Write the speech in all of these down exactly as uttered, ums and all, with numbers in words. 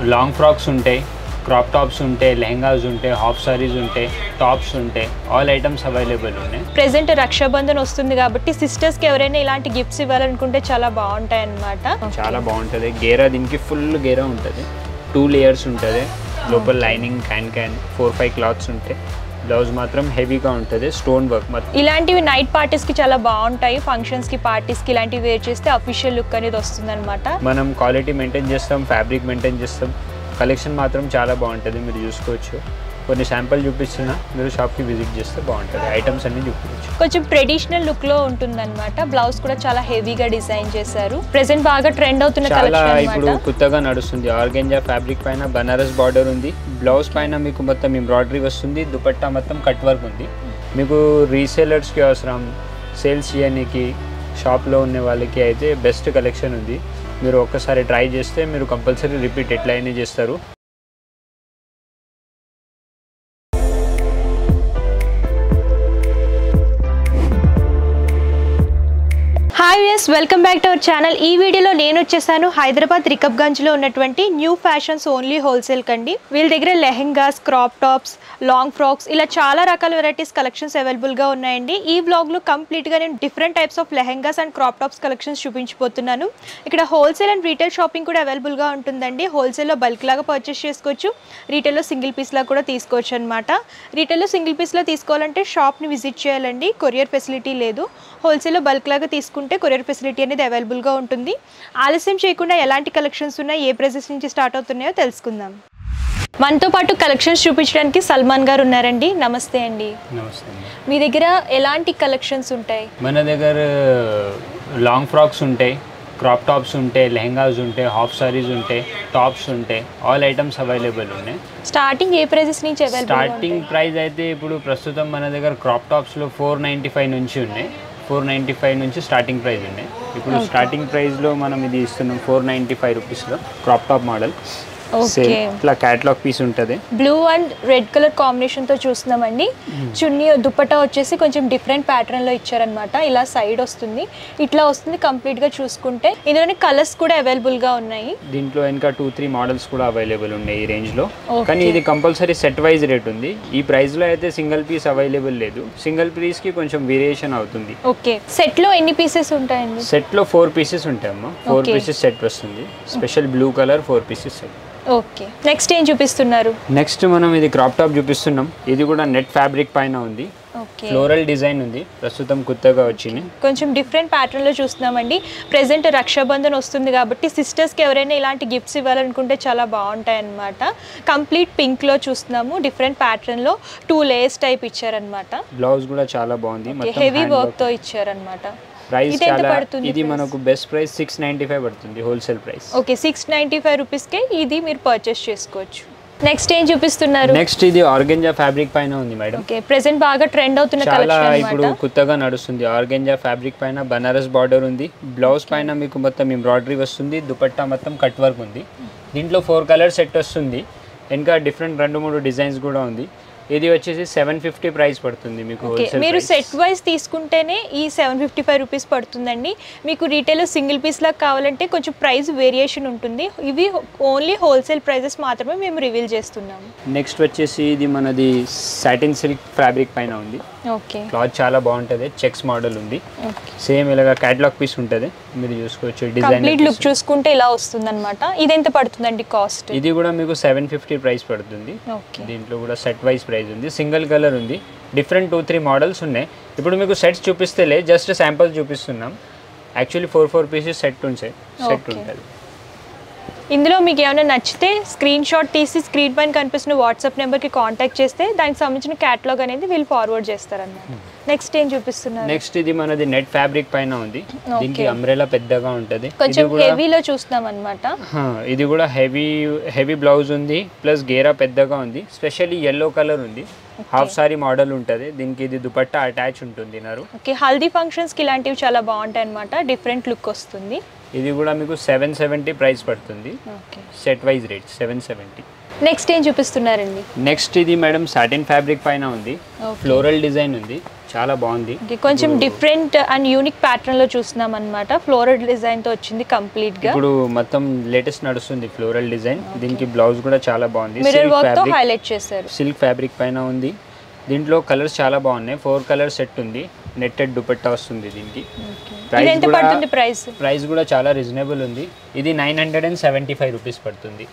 Long frocks ఉంటాయి, crop tops ఉంటాయి, లెహంగాస్ ఉంటాయి, హాఫ్ సారీస్ ఉంటాయి, టాప్స్ ఉంటాయి, ఆల్ ఐటమ్స్ అవైలబుల్ ఉన్నాయి. ప్రెసెంట్ రక్షాబంధన్ వస్తుంది కాబట్టి సిస్టర్స్కి ఎవరైనా ఇలాంటి గిఫ్ట్స్ ఇవ్వాలనుకుంటే చాలా బాగుంటాయి అన్నమాట. చాలా బాగుంటుంది. గేరా దీనికి ఫుల్ గేరా ఉంటుంది, టూ లేయర్స్ ఉంటుంది, లోపల lining can can four five cloths ఉంటాయి. బ్లౌజ్ మాత్రం హెవీగా ఉంటుంది, స్టోన్ వర్క్ మొత్తం. ఇలాంటివి నైట్ పార్టీస్కి చాలా బాగుంటాయి, ఫంక్షన్స్కి పార్టీస్కి ఇలాంటివి వేర్ చేస్తే అఫీషియల్ లుక్ అనేది వస్తుంది అనమాట. మనం క్వాలిటీ మెయింటైన్ చేస్తాం, ఫ్యాబ్రిక్ మెయింటైన్ చేస్తాం. కలెక్షన్ మాత్రం చాలా బాగుంటుంది, మీరు చూసుకోవచ్చు. కొన్ని శాంపుల్ చూపిస్తున్నా, మీరు షాప్కి విజిట్ చేస్తే బాగుంటుంది. ఐటమ్స్ అన్ని చూపించవచ్చు. కొంచెం ట్రెడిషనల్ లుక్లో ఉంటుందన్నమాట. బ్లౌజ్ కూడా చాలా హెవీగా డిజైన్ చేశారు. ప్రెసెంట్ బాగా ట్రెండ్ అవుతున్న చాలా ఇప్పుడు కొత్తగా నడుస్తుంది. ఆర్గెంజా ఫ్యాబ్రిక్ పైన బనారస్ బార్డర్ ఉంది, బ్లౌజ్ పైన మీకు మొత్తం ఎంబ్రాయిడరీ వస్తుంది, దుపట్టా మొత్తం కట్ వర్క్ ఉంది. మీకు రీసేలర్స్కి అవసరం, సేల్స్ చేయడానికి షాప్లో ఉన్న వాళ్ళకి అయితే బెస్ట్ కలెక్షన్ ఉంది. మీరు ఒక్కసారి ట్రై చేస్తే మీరు కంపల్సరీ రిపీట్ ఎట్లయినా చేస్తారు. Hi viewers, welcome back to our channel. ఈ వీడియోలో నేను వచ్చేసాను హైదరాబాద్ రికబ్గంజ్లో ఉన్నటువంటి న్యూ ఫ్యాషన్స్ ఓన్లీ హోల్సేల్ కండి. వీళ్ళ దగ్గర lehengas, crop tops, long frocks ఇలా చాలా రకాల వెరైటీస్ కలెక్షన్స్ అవైలబుల్గా ఉన్నాయండి. ఈ బ్లాగ్లో కంప్లీట్గా నేను different types of lehengas and crop tops collections చూపించిపోతున్నాను. ఇక్కడ హోల్సేల్ అండ్ రీటైల్ షాపింగ్ కూడా అవైలబుల్గా ఉంటుందండి. హోల్సేల్లో బల్క్ లాగా పర్చేస్ చేసుకోవచ్చు, రీటైల్లో సింగిల్ పీస్లా కూడా తీసుకోవచ్చు అనమాట. రీటైల్లో సింగిల్ పీస్లో తీసుకోవాలంటే షాప్ని విజిట్ చేయాలండి, కొరియర్ ఫెసిలిటీ లేదు. హోల్సేల్లో బల్క్ లాగా తీసుకుంటే కొరియర్ ఫెసిలిటీ అనేది అవైలబుల్గా ఉంటుంది. ఆలస్యం చేయకుండా ఎలాంటి కలెక్షన్స్ ఉన్నాయి, ఏ ప్రైజెస్ నుంచి స్టార్ట్ అవుతున్నాయో తెలుసుకుందాం. మనతో పాటు కలెక్షన్స్ చూపించడానికి సల్మాన్ గారు ఉన్నారండి. నమస్తే అండి. నమస్తే. మీ దగ్గర ఎలాంటి కలెక్షన్స్ ఉంటాయి? మన దగ్గర లాంగ్ ఫ్రాక్స్ ఉంటాయి, క్రాప్ టాప్స్ ఉంటాయి, లెహంగాస్ ఉంటాయి, హాఫ్ సారీస్ ఉంటాయి, టాప్స్ ఉంటాయి, ఆల్ ఐటమ్స్ అవైలబుల్ ఉన్నాయి. స్టార్టింగ్ ఏ ప్రైజెస్ నుంచి అవైలబుల్? స్టార్టింగ్ ప్రైస్ అయితే ఇప్పుడు ప్రస్తుతం మన దగ్గర క్రాప్ టాప్స్లో ఫోర్ నైంటీ ఫైవ్ నుంచి ఉన్నాయి. ఫోర్ నైంటీ ఫైవ్ నుంచి స్టార్టింగ్ ప్రైస్ ఉన్నాయి. ఇప్పుడు స్టార్టింగ్ ప్రైస్లో మనం ఇది ఇస్తున్నాం ఫోర్ నైంటీ ఫైవ్ రూపీస్లో క్రాప్ టాప్ మోడల్. ఇట్లా క్యాటలాగ్ పీస్ ఉంటుంది. Blue and red colour combination తో చూస్తున్నామండి. చున్నీ దుపట్టా వచ్చేసి కొంచెం డిఫరెంట్ ప్యాటర్న్ లో ఇచ్చారనమాట. ఇలా సైడ్ వస్తుంది, ఇట్లా వస్తుంది కంప్లీట్ గా చూసుకుంటే. ఇందులోని కలర్స్ కూడా అవైలబుల్ గా ఉన్నాయి. దీంట్లో ఇంకా టూ త్రీ మోడల్స్ కూడా అవైలబుల్ ఉన్నాయి ఈ రేంజ్ లో. కానీ ఇది కంపల్సరీ సెట్ వైజ్ రేట్ ఉంది. ఈ ప్రైస్ లో అయితే సింగిల్ పీస్ అవైలబుల్ లేదు. సింగిల్ పీస్ కి కొంచెం వేరియేషన్ అవుతుంది. ఓకే, సెట్ లో ఎన్ని పీసెస్ ఉంటాయండి? సెట్ లో ఫోర్ పీసెస్ ఉంటాయమ్మా. ఫోర్ పీసెస్ సెట్ వస్తుంది. Special blue colour four pieces set. Okay, next ఏం చూపిస్తున్నారు? నెక్స్ట్ మనం ఇది క్రాప్ టాప్ చూపిస్తున్నాం. ఇది కూడా నెట్ ఫ్యాబ్రిక్ పైన ఉంది. ఓకే, ఫ్లోరల్ డిజైన్ ఉంది, ప్రస్తుతం కొత్తగా వచ్చింది. కొంచెం డిఫరెంట్ ప్యాటర్న్ లో చూస్తున్నామండి. ప్రెసెంట్ రక్షాబంధన్ వస్తుంది కాబట్టి సిస్టర్స్ కి ఎవరైనా ఇలాంటి గిఫ్ట్స్ ఇవ్వాలనుకుంటే చాలా బాగుంటాయి అన్నమాట. కంప్లీట్ పింక్ లో చూస్తున్నాము, డిఫరెంట్ ప్యాటర్న్ లో టూ లేయర్స్ టైప్ ఇచ్చారనమాట. బ్లౌజ్ కూడా చాలా బాగుంది, హెవీ వర్క్ తో ఇచ్చారనమాట. ప్రైస్ చాలా, ఇది మనకు best price six ninety five పడుతుంది wholesale price. Okay, six ninety five రూపీస్కే ఇది మీరు పర్చేస్ చేసుకోవచ్చు. నెక్స్ట్ ఏం చూపిస్తున్నారు? నెక్స్ట్ ఇది ఆర్గెంజా ఫ్యాబ్రిక్ పైన ఉంది మేడం. ఓకే, ప్రెసెంట్ బాగా ట్రెండ్ అవుతున్న చాలా ఇప్పుడు కొత్తగా నడుస్తుంది. ఆర్గెంజా ఫ్యాబ్రిక్ పైన బనారస్ బార్డర్ ఉంది, బ్లౌజ్ పైన మీకు మొత్తం ఎంబ్రాయిడరీ వస్తుంది, దుపట్టా మొత్తం కట్ వర్క్ ఉంది. దీంట్లో ఫోర్ కలర్ సెట్ వస్తుంది, ఇంకా డిఫరెంట్ రెండు మూడు డిజైన్స్ కూడా ఉంది. ఇది వచ్చేసి సెవెన్ ఫిఫ్టీ ప్రైస్ పడుతుంది మీకు. మీరు సెట్ వైజ్ తీసుకుంటేనే ఈ సెవెన్ ఫిఫ్టీ ఫైవ్ రూపీస్ పడుతుందండి. మీకు రీటైల్ సింగిల్ పీస్ లాగా కావాలంటే కొంచెం ప్రైస్ వేరియేషన్ ఉంటుంది. ఇవి ఓన్లీ హోల్సేల్ ప్రైజెస్ మాత్రమే మేము రివీల్ చేస్తున్నాము. నెక్స్ట్ వచ్చేసి ఇది మనది సాటిన్ సిల్క్ ఫ్యాబ్రిక్ పైన ఉంది. ఓకే, క్లాత్ చాలా బాగుంటుంది, చెక్స్ మోడల్ ఉంది. సేమ్ ఇలాగా క్యాటలాగ్ పీస్ ఉంటుంది, మీరు చూసుకోవచ్చు. డిజైన్ కంప్లీట్ లుక్ చూసుకుంటే ఇలా వస్తుంది అనమాట. ఇది ఎంత పడుతుందండి కాస్ట్? ఇది కూడా మీకు సెవెన్ ఫిఫ్టీ ప్రైస్ పడుతుంది. దీంట్లో కూడా సెట్ వైజ్ ప్రైస్ ఉంది, సింగిల్ కలర్ ఉంది, డిఫరెంట్ టూ త్రీ మోడల్స్ ఉన్నాయి. ఇప్పుడు మీకు సెట్స్ చూపిస్తేలే, జస్ట్ శాంపుల్ చూపిస్తున్నాం. Actually four four pieces set ఉంటాయి, సెట్ ఉంటుంది. ఇందులో మీకు ఏమైనా నచ్చితే స్క్రీన్ షాట్ తీసి స్క్రీన్ పైన కనిపిస్తున్న వాట్సాప్ నెంబర్కి కాంటాక్ట్ చేస్తే దానికి సంబంధించిన క్యాటలాగ్ అనేది వీళ్ళు ఫార్వర్డ్ చేస్తారన్నమాట. నెక్స్ట్ ఏం చూపిస్తున్నారు? నెక్స్ట్ ఇది మనది నెట్ ఫ్యాబ్రిక్ పైన ఉంది. దీనికి అంబ్రెలా పెద్దగా ఉంటుంది, కొంచెం హెవీలో చూస్తున్నాం అన్నమాట. ఇది కూడా హెవీ హెవీ బ్లౌజ్ ఉంది, ప్లస్ గేరా పెద్దగా ఉంది. స్పెషల్లీ ఎల్లో కలర్ ఉంది, హాఫ్ సారీ మోడల్ ఉంటుంది. దీనికి ఇది దుపట్టా అటాచ్ ఉంటుంది. నారు ఓకే, హల్దీ ఫంక్షన్స్కి ఇలాంటివి చాలా బాగుంటాయి అన్నమాట. డిఫరెంట్ లుక్ వస్తుంది. ఇది కూడా మీకు సెవెన్ సెవెంటీ ప్రైస్ పడుతుంది. Set wise rate seven seventy. Next ఏం చూపిస్తున్నారండి? నెక్స్ట్ ఇది మేడం సాటిన్ ఫ్యాబ్రిక్ పైన ఉంది, ఫ్లోరల్ డిజైన్ ఉంది, చాలా బాగుంది. కొంచెం డిఫరెంట్ అండ్ యూనిక్ ప్యాటర్న్ లో చూస్తున్నాం అన్నమాట. ఫ్లోరల్ డిజైన్ తో వచ్చింది కంప్లీట్ గా. ఇప్పుడు మొత్తం లేటెస్ట్ నడుస్తుంది ఫ్లోరల్ డిజైన్. దీనికి బ్లౌజ్ కూడా చాలా బాగుంది. మిర్రర్ వర్క్ తో హైలైట్ చేశారు. సిల్క్ ఫ్యాబ్రిక్ పైన ఉంది. దీంట్లో కలర్స్ చాలా బాగున్నాయి. ఫోర్ కలర్ సెట్ ఉంది. నెట్టెడ్ దుపట్టా వస్తుంది దీనికి. ఎంత పడుతుంది ప్రైస్? ప్రైస్ కూడా చాలా రీజనబుల్ ఉంది. ఇది nine hundred and seventy five rupees పడుతుంది.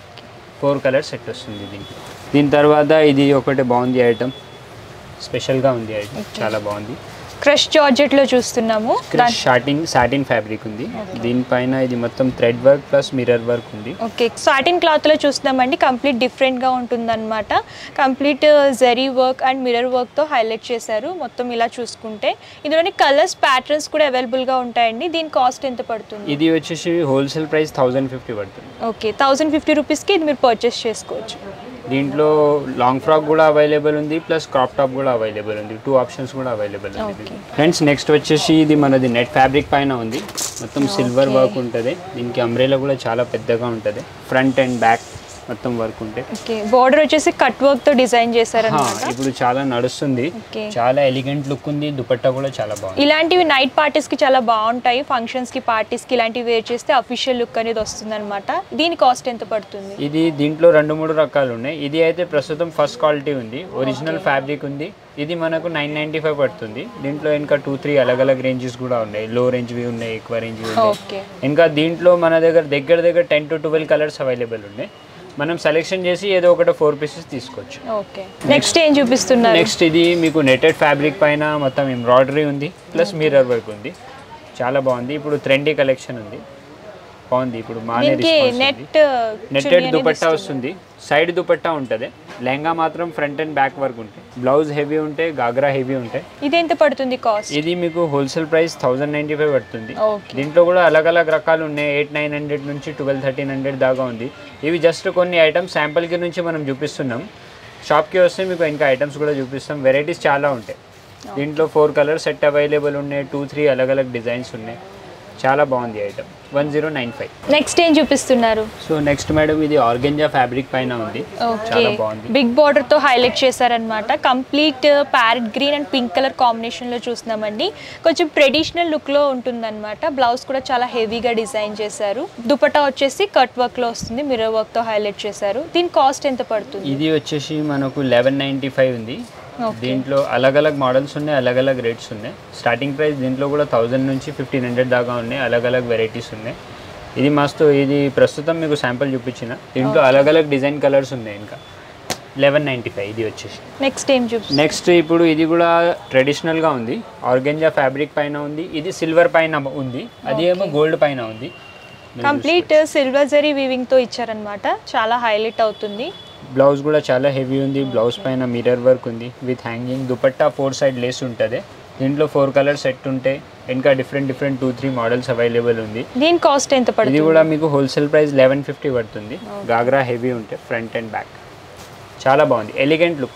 ఫోర్ కలర్ సెట్ వస్తుంది దీనికి. దీని తర్వాత ఇది ఒకటి బాగుంది ఐటమ్, స్పెషల్గా ఉంది ఐటమ్, చాలా బాగుంది. క్రష్ జార్జెట్ లో చూస్తున్నాము. క్రష్ సాటిన్ సాటిన్ ఫ్యాబ్రిక్ ఉంది. దీనిపైన ఇది మొత్తం thread work plus mirror work ఉంది. ఓకే, సాటిన్ క్లాత్ లో చూస్తున్నామండి. కంప్లీట్ డిఫరెంట్ గా ఉంటుందన్నమాట. Complete zari work and mirror work తో హైలైట్ చేశారు. మొత్తం ఇలా చూసుకుంటే ఇందులోని కలర్స్ ప్యాటర్న్స్ కూడా అవైలబుల్ గా ఉంటాయండి. దీని కాస్ట్ ఎంత పడుతుంది? ఇది వచ్చేసి హోల్సేల్ ప్రైస్ థౌసండ్ ఫిఫ్టీ పడుతుంది. ఓకే, థౌసండ్ ఫిఫ్టీ రూపీస్ కి ఇది మీరు పర్చేస్ చేసుకోవచ్చు. దీంట్లో లాంగ్ ఫ్రాక్ కూడా అవైలబుల్ ఉంది, ప్లస్ క్రాప్ టాప్ కూడా అవైలబుల్ ఉంది. టూ ఆప్షన్స్ కూడా అవైలబుల్ ఉంది. ఫ్రెండ్స్ నెక్స్ట్ వచ్చేసి ఇది మనది నెట్ ఫ్యాబ్రిక్ పైన ఉంది. మొత్తం సిల్వర్ వర్క్ ఉంటుంది. దీనికి అంబ్రెలా కూడా చాలా పెద్దగా ఉంటుంది. ఫ్రంట్ అండ్ బ్యాక్ మొత్తం వర్క్ ఉంటాయి. ఓకే, బోర్డర్ వచ్చేసి కట్ వర్క్ తో డిజైన్ చేశారన్నమాట. ఇప్పుడు చాలా నడుస్తుంది. చాలా ఎలిగెంట్ లుక్ ఉంది. దుపట్టా కూడా చాలా బాగుంది. ఇలాంటివి నైట్ పార్టీస్ కి చాలా బాగుంటాయి. ఫంక్షన్స్ కి, పార్టీస్ కి ఇలాంటివి వేర్ చేస్తే అఫీషియల్ లుక్ అనేది వస్తుంది అనమాట. దీని కాస్ట్ ఎంత పడుతుంది? ఇది దీంట్లో రెండు మూడు రకాలు ఉన్నాయి. ఇది అయితే ప్రస్తుతం ఫస్ట్ క్వాలిటీ ఉంది. ఒరిజినల్ ఫ్యాబ్రిక్ ఉంది. ఇది మనకు నైన్ నైన్టీ ఫైవ్ పడుతుంది. దీంట్లో ఇంకా టూ త్రీ అలగ్ అలగ్ రేంజెస్ కూడా ఉన్నాయి. లో రేంజ్వి ఉన్నాయి, ఎక్కువ రేంజ్వి ఉన్నాయి. ఇంకా దీంట్లో మన దగ్గర దగ్గర దగ్గర ten to twelve colours available ఉన్నాయి. మనం సెలెక్షన్ చేసి ఏదో ఒకటి ఫోర్ పీసెస్ తీసుకోవచ్చు. ఓకే, నెక్స్ట్ ఏం చూపిస్తున్నారు? నెక్స్ట్ ఇది మీకు నెటెడ్ ఫ్యాబ్రిక్ పైన మొత్తం ఎంబ్రాయిడరీ ఉంది, ప్లస్ మిర్రర్ వర్క్ ఉంది. చాలా బాగుంది. ఇప్పుడు ట్రెండీ కలెక్షన్ ఉంది, బాగుంది. ఇప్పుడు మానే నెట్ నెట్టెడ్ దుపట్టా వస్తుంది. సైడ్ దుపట్టా ఉంటుంది. లెహంగా మాత్రం ఫ్రంట్ అండ్ బ్యాక్ వర్క్ ఉంటాయి. బ్లౌజ్ హెవీ ఉంటాయి, గాగ్రా హెవీ ఉంటాయి. ఇది ఎంత పడుతుంది కాస్ట్? ఇది మీకు wholesale price thousand ninety five పడుతుంది. దీంట్లో కూడా అలగ్ అలగ్ రకాలు ఉన్నాయి. ఎయిట్ నైన్ హండ్రెడ్ నుంచి ట్వెల్వ్ థర్టీన్ హండ్రెడ్ దాకా ఉంది. ఇవి జస్ట్ కొన్ని ఐటమ్స్ శాంపుల్కి నుంచి మనం చూపిస్తున్నాం. షాప్కి వస్తే మీకు ఇంకా ఐటమ్స్ కూడా చూపిస్తాం. వెరైటీస్ చాలా ఉంటాయి. దీంట్లో ఫోర్ కలర్ సెట్ అవైలబుల్ ఉన్నాయి. టూ త్రీ అలగ్ అలగ్ డిజైన్స్ ఉన్నాయి. చాలా బాగుంది item. One zero nine five. Next ఏం చూపిస్తున్నారు? సో నెక్స్ట్ మేడం ఇది ఆర్గెంజా ఫ్యాబ్రిక్ పైన ఉంది. చాలా బాగుంది. బిగ్ బార్డర్ తో హైలైట్ చేశారనమాట. Complete parrot green and pink colour combination లో చూస్తున్నామండి. కొంచెం ట్రెడిషనల్ లుక్ లో ఉంటుందన్నమాట. బ్లౌజ్ కూడా చాలా హెవీగా డిజైన్ చేశారు. దుపట్టా వచ్చేసి కట్ వర్క్ లో వస్తుంది. మిర్రర్ వర్క్ తో హైలైట్ చేశారు. దీని కాస్ట్ ఎంత పడుతుంది? ఇది వచ్చేసి మనకు లెవెన్ నైన్టీ ఫైవ్ ఉంది. దీంట్లో అలగ్ అలగ్ మోడల్స్ ఉన్నాయి, అలగ్ అలగ్ రేట్స్ ఉన్నాయి. స్టార్టింగ్ ప్రైస్ దీంట్లో కూడా థౌజండ్ నుంచి ఫిఫ్టీన్ హండ్రెడ్ దాకా ఉన్నాయి. అలగ్ అలగ్ వెరైటీస్ ఉన్నాయి. ఇది మస్తు. ఇది ప్రస్తుతం మీకు శాంపుల్ చూపించిన. దీంట్లో అలగ్ అలగ్ డిజైన్ కలర్స్ ఉన్నాయి. ఇంకా లెవెన్ నైంటీ ఫైవ్ ఇది వచ్చేసి. నెక్స్ట్ ఏం చూపి నెక్స్ట్ ఇప్పుడు ఇది కూడా ట్రెడిషనల్గా ఉంది. ఆర్గెంజా ఫ్యాబ్రిక్ పైన ఉంది. ఇది సిల్వర్ పైన ఉంది, అది ఏమో గోల్డ్ పైన ఉంది. కంప్లీట్ సిల్వర్ జరీ వీవింగ్ తో ఇచ్చారనమాట. చాలా హైలైట్ అవుతుంది. బ్లౌజ్ కూడా చాలా హెవీ ఉంది. బ్లౌజ్ పైన మిర్రర్ వర్క్ ఉంది with hanging. Dupatta four side lace ఉంటుంది. దీంట్లో ఫోర్ కలర్ సెట్ ఉంటాయి. ఇంకా different different two three models available ఉంది. దీని కాస్ట్ ఎంత పడుతుంది? ఇది కూడా మీకు హోల్సేల్ ప్రైస్ లెవెన్ ఫిఫ్టీ పడుతుంది. గాగ్రా హెవీ ఉంటాయి ఫ్రంట్ అండ్ బ్యాక్. చాలా బాగుంది, ఎలిగెంట్ లుక్.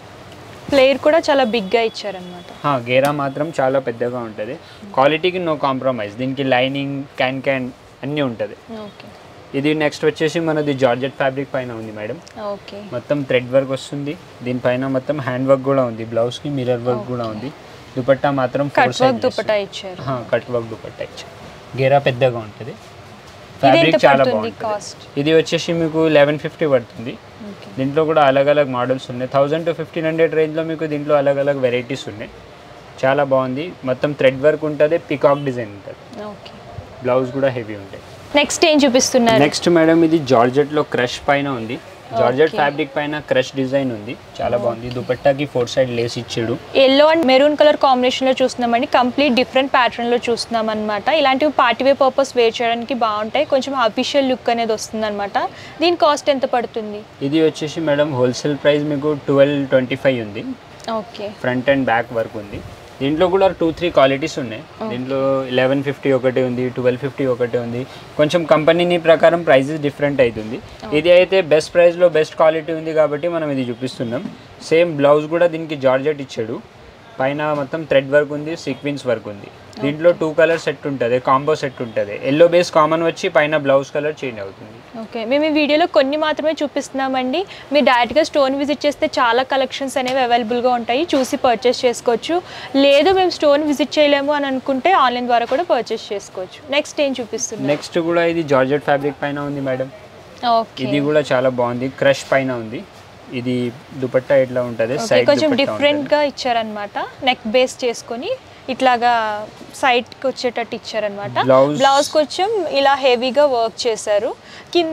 ప్లేయర్ కూడా చాలా బిగ్గా ఇచ్చారనమాట. గేరా మాత్రం చాలా పెద్దగా ఉంటుంది. క్వాలిటీకి నో కాంప్రమైజ్. దీనికి లైనింగ్, క్యాన్ క్యాన్ అన్నీ ఉంటుంది. ఇది నెక్స్ట్ వచ్చేసి మనది జార్జెట్ ఫ్యాబ్రిక్ పైన ఉంది మేడం. ఓకే, మొత్తం థ్రెడ్ వర్క్ వస్తుంది. దీనిపైన మొత్తం హ్యాండ్ వర్క్ కూడా ఉంది. బ్లౌజ్ కి మిర్రర్ వర్క్ కూడా ఉంది. దుపట్టా మాత్రం కట్ వర్క్ దుపట్టా ఇచ్చారు. కట్ వర్క్ దుపట్టా ఇచ్చారు. గేరా పెద్దగా ఉంటుంది. ఫ్యాబ్రిక్ చాలా బాగుంటుంది. ఇది వచ్చేసి మీకు లెవెన్ ఫిఫ్టీ పడుతుంది. దీంట్లో కూడా అలగ్ అలగ్ మోడల్స్ ఉన్నాయి. థౌసండ్ టు ఫిఫ్టీన్ హండ్రెడ్ రేంజ్లో మీకు దీంట్లో అలగ్ అలగ్ వెరైటీస్ ఉన్నాయి. చాలా బాగుంది. మొత్తం థ్రెడ్ వర్క్ ఉంటుంది. పికాక్ డిజైన్ ఉంటుంది. బ్లౌజ్ కూడా హెవీ ఉంటాయి. నెక్స్ట్ ఏం చూపిస్తున్నారు? నెక్స్ట్ మేడం ఇది జార్జెట్ లో క్రష్ పైన ఉంది. జార్జెట్ ఫ్యాబ్రిక్ పైన క్రష్ డిజైన్ ఉంది. చాలా బాగుంది. దుపట్టాకి ఫోర్ సైడ్ లేస్ ఇచ్చాడు. Yellow and maroon colour combination లో చూస్తున్నామండి. కంప్లీట్ డిఫరెంట్ ప్యాటర్న్ లో చూస్తున్నాం అనమాట. ఇలాంటివి పార్టీ వేర్ పర్పస్ వేర్ చేయడానికి బాగుంటాయి. కొంచెం అఫీషియల్ లుక్ అనేది వస్తుంది అనమాట. దీని కాస్ట్ ఎంత పడుతుంది? ఇది వచ్చేసి మేడం హోల్సేల్ ప్రైస్ మీకు ట్వెల్వ్ ట్వంటీ ఫైవ్ ఉంది. Okay, front and back work ఉంది. దీంట్లో కూడా టూ త్రీ క్వాలిటీస్ ఉన్నాయి. దీంట్లో లెవెన్ ఫిఫ్టీ ఒకటి ఉంది, ట్వెల్వ్ ఫిఫ్టీ ఒకటి ఉంది. కొంచెం కంపెనీ ప్రకారం ప్రైజెస్ డిఫరెంట్ అవుతుంది. ఇది అయితే బెస్ట్ ప్రైస్లో బెస్ట్ క్వాలిటీ ఉంది కాబట్టి మనం ఇది చూపిస్తున్నాం. సేమ్ బ్లౌజ్ కూడా దీనికి జార్జెట్ ఇచ్చాడు. పైన మొత్తం థ్రెడ్ వర్క్ ఉంది, సీక్వెన్స్ వర్క్ ఉంది. దీంట్లో టూ కలర్ సెట్ ఉంటుంది, కాంబో సెట్ ఉంటుంది. ఎల్లో బేస్ కామన్ వచ్చి పైన బ్లౌజ్ కలర్ చేంజ్ అవుతుంది. ఓకే, మేము ఈ వీడియోలో కొన్ని మాత్రమే చూపిస్తున్నామండి. మీరు డైరెక్ట్గా స్టోన్ విజిట్ చేస్తే చాలా కలెక్షన్స్ అనేవి అవైలబుల్గా ఉంటాయి, చూసి పర్చేస్ చేసుకోవచ్చు. లేదు మేము స్టోన్ విజిట్ చేయలేము అని అనుకుంటే ఆన్లైన్ ద్వారా కూడా పర్చేస్ చేసుకోవచ్చు. నెక్స్ట్ ఏం చూపిస్తుంది? నెక్స్ట్ కూడా ఇది జార్జెట్ ఫ్యాబ్రిక్ పైన ఉంది మేడం. ఓకే, ఇది కూడా చాలా బాగుంది, క్రష్ పైన ఉంది. ఇది దుపట్టా ఇట్లా ఉంటుంది, సైడ్ కొంచెం డిఫరెంట్గా ఇచ్చారనమాట. నెక్ బేస్ చేసుకొని ఇట్లాగా సైడ్కి వచ్చేటట్టు ఇచ్చారనమాట. బ్లౌజ్ కొంచెం ఇలా హెవీగా వర్క్ చేశారు. కింద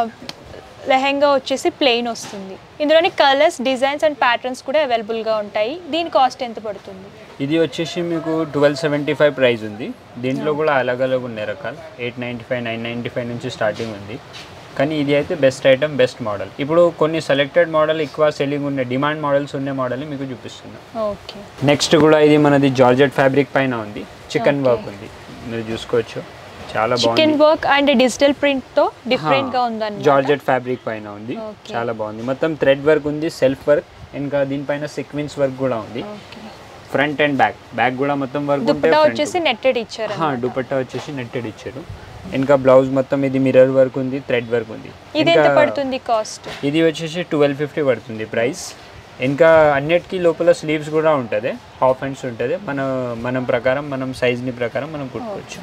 లెహెంగా వచ్చేసి ప్లెయిన్ వస్తుంది. ఇందులోని కలర్స్, డిజైన్స్ అండ్ ప్యాటర్న్స్ కూడా అవైలబుల్గా ఉంటాయి. దీని కాస్ట్ ఎంత పడుతుంది? ఇది వచ్చేసి మీకు ట్వెల్వ్ సెవెంటీ ఫైవ్ ప్రైస్ ఉంది. దీంట్లో కూడా అలగ్ అలగ్ ఉన్నాయి రకాలు. Eight ninety five nine ninety five నుంచి స్టార్టింగ్ ఉంది. కానీ ఇది అయితే బెస్ట్ ఐటమ్, బెస్ట్ మోడల్. ఇప్పుడు కొన్ని సెలెక్టెడ్ మోడల్ ఎక్కువ సెల్లింగ్ ఉన్నాయి, డిమాండ్ మోడల్స్ ఉన్న మోడల్ మీకు చూపిస్తున్నాను. ఓకే, నెక్స్ట్ కూడా ఇది మనది జార్జెట్ ఫ్యాబ్రిక్ పైన ఉంది, చికెన్ వర్క్ ఉంది, మీరు చూసుకోవచ్చు. చాలా బాగుంది, chikan work and digital print తో డిఫరెంట్ గా ఉంది. జార్జెట్ ఫ్యాబ్రిక్ పైన ఉంది, చాలా బాగుంది. మొత్తం థ్రెడ్ వర్క్ ఉంది, సెల్ఫ్ వర్క్, ఇంకా దీనిపైన సీక్వెన్స్ వర్క్ కూడా ఉంది. ఫ్రంట్ అండ్ బ్యాక్, బ్యాక్ కూడా మొత్తం వర్క్ ఉంటే. దుపట్టా వచ్చేసి నెట్టెడ్ ఇచ్చారు. దుపట్టా వచ్చేసి నెట్టెడ్ ఇచ్చారు. ఇంకా బ్లౌజ్ మొత్తం ఇది మిర్రర్ వర్క్ ఉంది, థ్రెడ్ వర్క్ ఉంది. ఇది ఎంత పడుతుంది కాస్ట్? ఇది వచ్చేసి ట్వెల్వ్ ఫిఫ్టీ పడుతుంది ప్రైస్. ఇంకా అన్నిటికీ లోపల స్లీవ్స్ కూడా ఉంటుంది, హాఫ్ హ్యాండ్స్ ఉంటుంది. మన మనం ప్రకారం మనం సైజ్ని ప్రకారం మనం కుట్టుకోవచ్చు.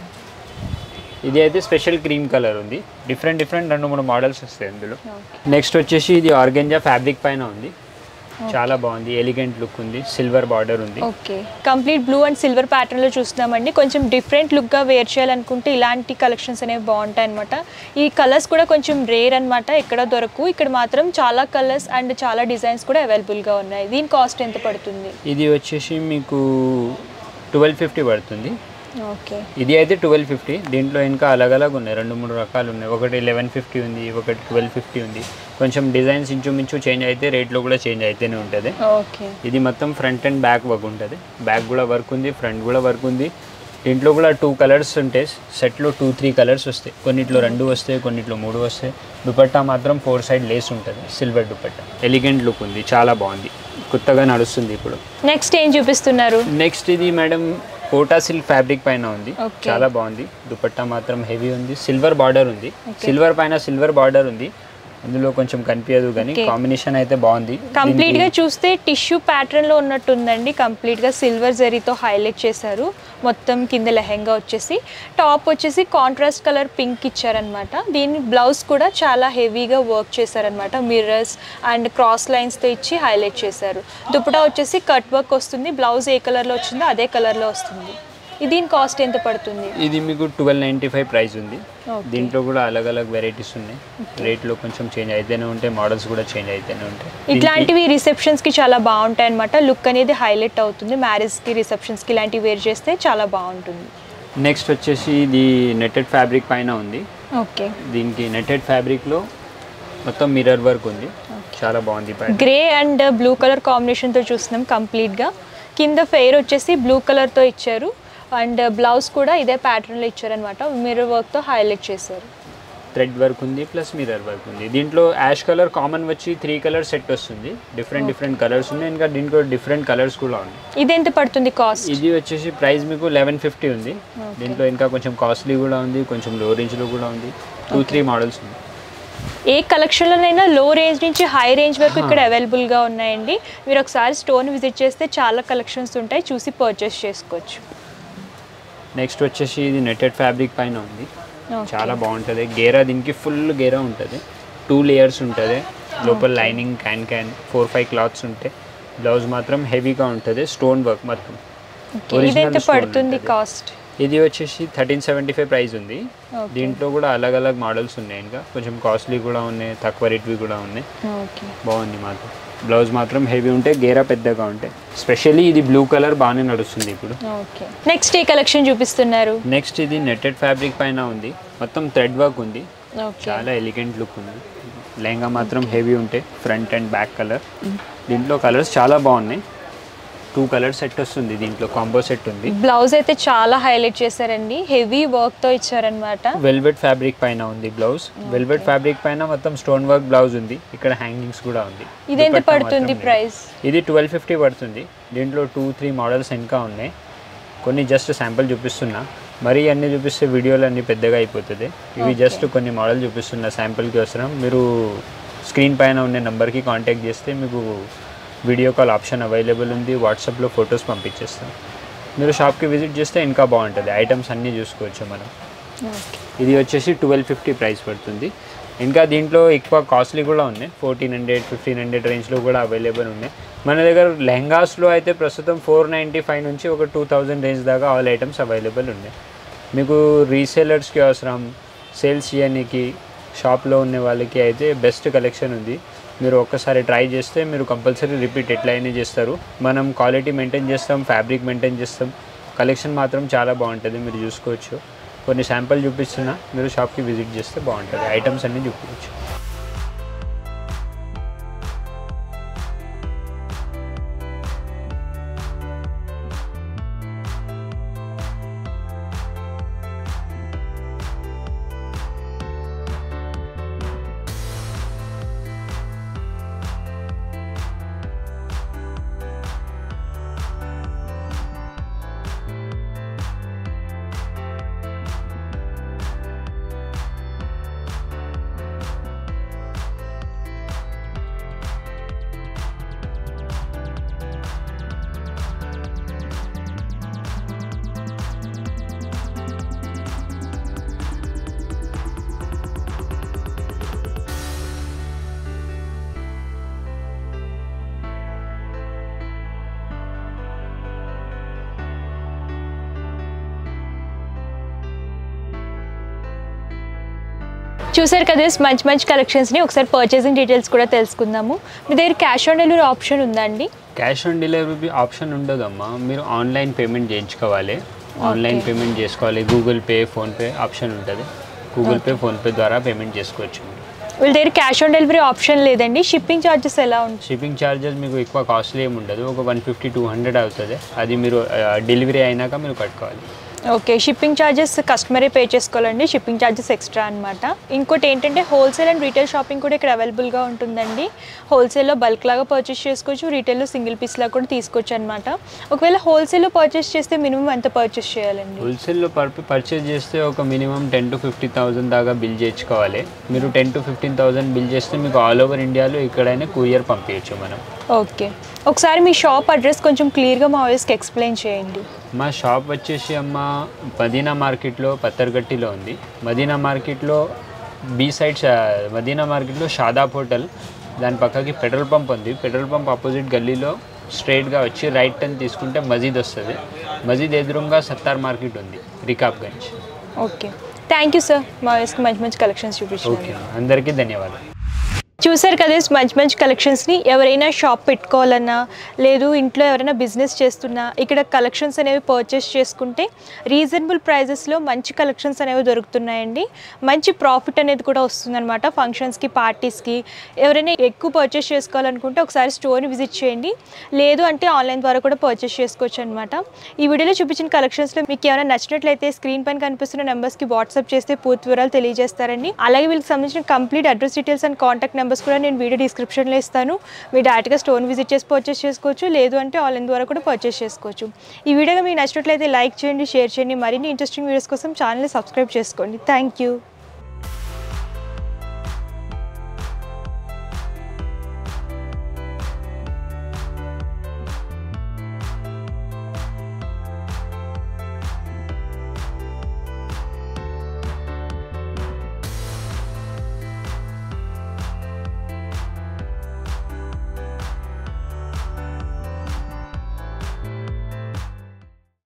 ఇది అయితే స్పెషల్ క్రీమ్ కలర్ ఉంది, డిఫరెంట్ డిఫరెంట్ రెండు మూడు మోడల్స్ వస్తాయి ఇందులో. నెక్స్ట్ వచ్చేసి ఇది ఆర్గెంజా ఫ్యాబ్రిక్ పైన ఉంది, చాలా బాగుంది, ఎలిగెంట్ లుక్ ఉంది, సిల్వర్ బార్డర్ ఉంది. Okay, complete blue and silver pattern లో చూస్తున్నామండి. కొంచెం డిఫరెంట్ లుక్ గా వేర్ చేయాలనుకుంటే ఇలాంటి కలెక్షన్స్ అనేవి బాగుంటాయి అనమాట. ఈ కలర్స్ కూడా కొంచెం రేర్ అనమాట, ఎక్కడ దొరకు. ఇక్కడ మాత్రం చాలా కలర్స్ అండ్ చాలా డిజైన్స్ కూడా అవైలబుల్ గా ఉన్నాయి. దీని కాస్ట్ ఎంత పడుతుంది? ఇది వచ్చేసి మీకు ట్వెల్వ్ ఫిఫ్టీ పడుతుంది. ఓకే, ఇది అయితే ట్వెల్వ్ ఫిఫ్టీ. దీంట్లో ఇంకా అలగ్ అలగ్ ఉన్నాయి, రెండు మూడు రకాలు ఉన్నాయి. ఒకటి లెవెన్ ఫిఫ్టీ ఉంది, ఒకటి ట్వెల్వ్ ఫిఫ్టీ ఉంది. కొంచెం డిజైన్స్ ఇంచుమించు చేంజ్ అయితే రేట్లో కూడా చేంజ్ అయితేనే ఉంటుంది. ఓకే, ఇది మొత్తం ఫ్రంట్ అండ్ బ్యాక్ వర్క్ ఉంటుంది, బ్యాక్ కూడా వర్క్ ఉంది, ఫ్రంట్ కూడా వర్క్ ఉంది. దీంట్లో కూడా టూ కలర్స్ ఉంటాయి, సెట్లో టూ త్రీ కలర్స్ వస్తాయి. కొన్నిట్లో రెండు వస్తాయి, కొన్నిట్లో మూడు వస్తాయి. దుపట్టా మాత్రం ఫోర్ సైడ్ లేస్ ఉంటుంది, సిల్వర్ దుపట్టా, ఎలిగెంట్ లుక్ ఉంది, చాలా బాగుంది, కొత్తగా నడుస్తుంది ఇప్పుడు. నెక్స్ట్ ఏం చూపిస్తున్నారు? నెక్స్ట్ ఇది మేడం కోటా సిల్క్ ఫ్యాబ్రిక్ పైన ఉంది, చాలా బాగుంది. దుపట్టా మాత్రం హెవీ ఉంది, సిల్వర్ బార్డర్ ఉంది, సిల్వర్ పైన సిల్వర్ బార్డర్ ఉంది. అందులో కొంచెం కనిపించదు కానీ కాంబినేషన్ అయితే బాగుంది. కంప్లీట్ గా చూస్తే టిష్యూ ప్యాటర్న్ లో ఉన్నట్టుందండి. కంప్లీట్ గా సిల్వర్ జరీతో హైలైట్ చేశారు. మొత్తం కింద లెహెంగా వచ్చేసి, టాప్ వచ్చేసి కాంట్రాస్ట్ కలర్ పింక్ ఇచ్చారనమాట. దీని బ్లౌజ్ కూడా చాలా హెవీగా వర్క్ చేశారనమాట, మిర్రర్స్ అండ్ క్రాస్ లైన్స్ తో ఇచ్చి హైలైట్ చేశారు. దుపట్టా వచ్చేసి కట్ వర్క్ వస్తుంది, బ్లౌజ్ ఏ కలర్ లో వచ్చిందో అదే కలర్ లో వస్తుంది. దీని కాస్ట్ ఎంత పడుతుంది? ఇది మీకు ట్వెల్వ్ నైంటీ ఫైవ్ ప్రైస్ ఉంది. దీంట్లో కూడా అలగ్ అలగ్ వెరైటీస్ ఉన్నాయి, రేట్లో కొంచెం చేంజ్ అయితేనే ఉంటాయి, మోడల్స్ కూడా చేంజ్ అయితేనే ఉంటాయి. ఇట్లాంటివి రిసెప్షన్స్ కి చాలా బాగుంటాయి అనమాట, లుక్ అనేది హైలైట్ అవుతుంది. మ్యారేజ్ కి, రిసెప్షన్స్ కి ఇలాంటివి వేర్ చేస్తే చాలా బాగుంటుంది. నెక్స్ట్ వచ్చేసి ఇది నెట్టెడ్ ఫ్యాబ్రిక్ పైన ఉంది. ఓకే, దీనికి నెట్టెడ్ ఫ్యాబ్రిక్ లో మొత్తం మిర్రర్ వర్క్ ఉంది, చాలా బాగుంది. Grey and blue colour combination తో చూస్తున్నాం. కంప్లీట్ గా కింద ఫెయిర్ వచ్చేసి బ్లూ కలర్ తో ఇచ్చారు అండ్ బ్లౌజ్ కూడా ఇదే ప్యాటర్న్ లో ఇచ్చారనమాట, మిర్రర్ వర్క్ తో హైలైట్ చేశారు. థ్రెడ్ వర్క్ ఉంది ప్లస్ మిర్రర్ వర్క్ ఉంది. దీంట్లో యాష్ కలర్ కామన్ వచ్చి త్రీ కలర్ సెట్ వస్తుంది, డిఫరెంట్ డిఫరెంట్ కలర్స్ ఉన్నాయి. ఇంకా దీంట్లో డిఫరెంట్ కలర్స్ కూడా ఉన్నాయి. ఇది ఎంత పడుతుంది కాస్ట్? ఇది వచ్చేసి ప్రైస్ మీకు లెవెన్ ఫిఫ్టీ ఉంది. దీంట్లో ఇంకా కొంచెం కాస్ట్లీ కూడా ఉంది, కొంచెం లో రేంజ్ లో కూడా ఉంది, టూ త్రీ మోడల్స్ ఉన్నాయి. ఏ కలెక్షన్లోనైనా లో రేంజ్ నుంచి హై రేంజ్ వరకు ఇక్కడ అవైలబుల్గా ఉన్నాయండి. మీరు ఒకసారి స్టోర్ విజిట్ చేస్తే చాలా కలెక్షన్స్ ఉంటాయి, చూసి పర్చేస్ చేసుకోవచ్చు. నెక్స్ట్ వచ్చేసి ఇది నెట్టెడ్ ఫ్యాబ్రిక్ పైన ఉంది, చాలా బాగుంటుంది. గేరా దీనికి ఫుల్ గేరా ఉంటుంది, టూ లేయర్స్ ఉంటుంది. లోపల lining can can four five cloths ఉంటాయి. బ్లౌజ్ మాత్రం హెవీగా ఉంటుంది, స్టోన్ వర్క్ మొత్తం. పడుతుంది కాస్ట్? ఇది వచ్చేసి థర్టీన్ సెవెంటీ ఫైవ్ ప్రైస్ ఉంది. దీంట్లో కూడా అలగ్ అలగ్ మోడల్స్ ఉన్నాయి, ఇంకా కొంచెం కాస్ట్లీ కూడా ఉన్నాయి, తక్కువ రేట్వి కూడా ఉన్నాయి. బాగుంది మాత్రం. బ్లౌజ్ మాత్రం హెవీ ఉంటే, గేరా పెద్దగా ఉంటాయి. స్పెషల్లీ ఇది బ్లూ కలర్ బాగానే నడుస్తుంది ఇప్పుడు. నెక్స్ట్ ఏ కలెక్షన్ చూపిస్తున్నారు? నెక్స్ట్ ఇది నెట్టెడ్ ఫ్యాబ్రిక్ పైన ఉంది, మొత్తం థ్రెడ్ వర్క్ ఉంది, చాలా ఎలిగెంట్ లుక్ ఉంది. లెహంగా మాత్రం హెవీ ఉంటాయి, ఫ్రంట్ అండ్ బ్యాక్ కలర్. దీంట్లో కలర్స్ చాలా బాగున్నాయి, టూ కలర్ సెట్ వస్తుంది, దీంట్లో కాంబో సెట్ ఉంది. బ్లౌజ్ అయితే చాలా హైలైట్ చేశారండి, హెవీ వర్క్ తో ఇచ్చారన్నమాట. వెల్వెట్ ఫ్యాబ్రిక్ పైన ఉంది బ్లౌజ్. వెల్వెట్ ఫ్యాబ్రిక్ పైన మొత్తం స్టోన్ వర్క్ బ్లౌజ్ ఉంది, ఇక్కడ హ్యాంగింగ్స్ కూడా ఉంది. ఇది ఎంత పడుతుంది ప్రైస్? ఇది ట్వెల్వ్ ఫిఫ్టీ పడుతుంది. దీంట్లో టూ త్రీ మోడల్స్ ఇంకా ఉన్నాయి. కొన్ని జస్ట్ శాంపుల్ చూపిస్తున్నా, మరీ అన్నీ చూపిస్తే వీడియోలు అన్నీ పెద్దగా అయిపోతుంది. ఇవి జస్ట్ కొన్ని మోడల్ చూపిస్తున్నా శాంపుల్కి అవసరం. మీరు స్క్రీన్ పైన ఉన్న నెంబర్కి కాంటాక్ట్ చేస్తే మీకు వీడియో కాల్ ఆప్షన్ అవైలబుల్ ఉంది. వాట్సాప్లో ఫొటోస్ పంపించేస్తాం. మీరు షాప్కి విజిట్ చేస్తే ఇంకా బాగుంటుంది, ఐటమ్స్ అన్నీ చూసుకోవచ్చు మనం. ఇది వచ్చేసి ట్వెల్వ్ ఫిఫ్టీ ప్రైస్ పడుతుంది. ఇంకా దీంట్లో ఎక్కువ కాస్ట్లీ కూడా ఉన్నాయి, ఫోర్టీన్ హండ్రెడ్ ఫిఫ్టీన్ హండ్రెడ్ రేంజ్లో కూడా అవైలబుల్ ఉన్నాయి. మన దగ్గర లెహంగాస్లో అయితే ప్రస్తుతం ఫోర్ నైంటీ ఫైవ్ నుంచి ఒక టూ థౌజండ్ రేంజ్ దాకా ఆల్ ఐటమ్స్ అవైలబుల్ ఉన్నాయి. మీకు రీసేలర్స్కి అవసరం, సేల్స్ చేయడానికి షాప్లో ఉన్న వాళ్ళకి అయితే బెస్ట్ కలెక్షన్ ఉంది. మీరు ఒక్కసారి ట్రై చేస్తే మీరు కంపల్సరీ రిపీట్ ఎట్లయినా చేస్తారు. మనం క్వాలిటీ మెయింటైన్ చేస్తాం, ఫ్యాబ్రిక్ మెయింటైన్ చేస్తాం. కలెక్షన్ మాత్రం చాలా బాగుంటుంది, మీరు చూసుకోవచ్చు. కొన్ని శాంపుల్ చూపిస్తున్నా, మీరు షాప్కి విజిట్ చేస్తే బాగుంటుంది, ఐటమ్స్ అన్నీ చూపించవచ్చు. చూసారు కదా మంచి మంచి కలెక్షన్స్ని. ఒకసారి పర్చేసింగ్ డీటెయిల్స్ కూడా తెలుసుకుందాము. మీ దగ్గర క్యాష్ ఆన్ డెలివరీ ఆప్షన్ ఉందండి? క్యాష్ ఆన్ డెలివరీ ఆప్షన్ ఉండదమ్మా, మీరు ఆన్లైన్ పేమెంట్ చేయించుకోవాలి. ఆన్లైన్ పేమెంట్ చేసుకోవాలి. గూగుల్ పే, ఫోన్పే ఆప్షన్ ఉంటుంది. గూగుల్ పే, ఫోన్పే ద్వారా పేమెంట్ చేసుకోవచ్చు. వీళ్ళ దగ్గర క్యాష్ ఆన్ డెలివరీ ఆప్షన్ లేదండి. షిప్పింగ్ ఛార్జెస్ ఎలా ఉంటుంది? షిప్పింగ్ ఛార్జెస్ మీకు ఎక్కువ కాస్ట్లీ ఏమి ఉండదు, ఒక వన్ ఫిఫ్టీ టూ హండ్రెడ్ అవుతుంది. అది మీరు డెలివరీ అయినాక మీరు కట్టుకోవాలి. ఓకే, షిప్పింగ్ ఛార్జెస్ కస్టమరే పే చేసుకోవాలండి. షిప్పింగ్ ఛార్జెస్ ఎక్స్ట్రా అనమాట. ఇంకోటి ఏంటంటే హోల్సేల్ అండ్ రీటైల్ షాపింగ్ కూడా ఇక్కడ అవైలబుల్గా ఉంటుందండి. హోల్సేల్లో బల్క్ లాగా పర్చేస్ చేసుకోవచ్చు, రీటైల్లో సింగిల్ పీస్ లాగా కూడా తీసుకోవచ్చు అనమాట. ఒకవేళ హోల్సేల్లో పర్చేస్ చేస్తే మినిమం ఎంత పర్చేస్ చేయాలండి? హోల్సేల్లో పర్చేస్ చేస్తే ఒక minimum ten to fifty thousand దాకా బిల్ చేయించుకోవాలి. మీరు ten to fifteen thousand bill చేస్తే మీకు ఆల్ ఓవర్ ఇండియాలో ఎక్కడైనా కూరియర్ పంపించచ్చు మనం. ఓకే, ఒకసారి మీ షాప్ అడ్రస్ కొంచెం క్లియర్గా మా వాయిస్కి ఎక్స్ప్లెయిన్ చేయండి. మా షాప్ వచ్చేసి అమ్మ మదీనా మార్కెట్లో పత్తర్గట్టిలో ఉంది. మదీనా మార్కెట్లో బీ సైడ్, మదీనా మార్కెట్లో షాదాబ్ హోటల్, దాని పక్కకి పెట్రోల్ పంప్ ఉంది. పెట్రోల్ పంప్ ఆపోజిట్ గల్లీలో స్ట్రైట్గా వచ్చి రైట్ టర్న్ తీసుకుంటే మజీద్ వస్తుంది. మజీద్ ఎదురుగా సత్తార్ మార్కెట్ ఉంది, Rikabganj. Okay, thank you sir, మా వాయిస్కి మంచి మంచి కలెక్షన్స్ చూపించారు. ఓకే, అందరికీ ధన్యవాదాలు. చూసారు కదా మంచి మంచి కలెక్షన్స్ని. ఎవరైనా షాప్ పెట్టుకోవాలన్నా, లేదు ఇంట్లో ఎవరైనా బిజినెస్ చేస్తున్నా ఇక్కడ కలెక్షన్స్ అనేవి పర్చేస్ చేసుకుంటే రీజనబుల్ ప్రైజెస్లో మంచి కలెక్షన్స్ అనేవి దొరుకుతున్నాయండి. మంచి ప్రాఫిట్ అనేది కూడా వస్తుందన్నమాట. ఫంక్షన్స్కి, పార్టీస్కి ఎవరైనా ఎక్కువ పర్చేస్ చేసుకోవాలనుకుంటే ఒకసారి స్టోర్ని విజిట్ చేయండి, లేదు అంటే ఆన్లైన్ ద్వారా కూడా పర్చేస్ చేసుకోవచ్చు అనమాట. ఈ వీడియోలో చూపించిన కలెక్షన్స్లో మీకు ఏమైనా నచ్చినట్లయితే స్క్రీన్ పైన కనిపిస్తున్న నెంబర్స్కి వాట్సాప్ చేస్తే పూర్తి వివరాలు తెలియజేస్తారండి. అలాగే వీళ్ళకి సంబంధించిన complete address details and contact numbers కూడా నేను వీడియో డిస్క్రిప్షన్లో ఇస్తాను. మీరు డైరెక్ట్గా స్టోర్ విజిట్ చేసి పర్చేస్ చేసుకోవచ్చు, లేదు అంటే ఆన్లైన్ ద్వారా కూడా పర్చేస్ చేసుకోవచ్చు. ఈ వీడియోగా మీకు నచ్చినట్లయితే లైక్ చేయండి, షేర్ చేయండి. మరిన్ని ఇంట్రెస్టింగ్ వీడియోస్ కోసం ఛానల్ని సబ్స్క్రైబ్ చేసుకోండి. Thank you.